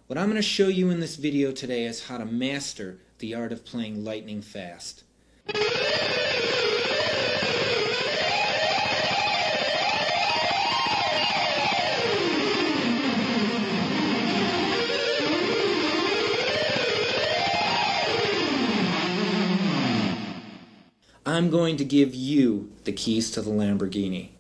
What I'm going to show you in this video today is how to master the art of playing lightning fast. I'm going to give you the keys to the Lamborghini.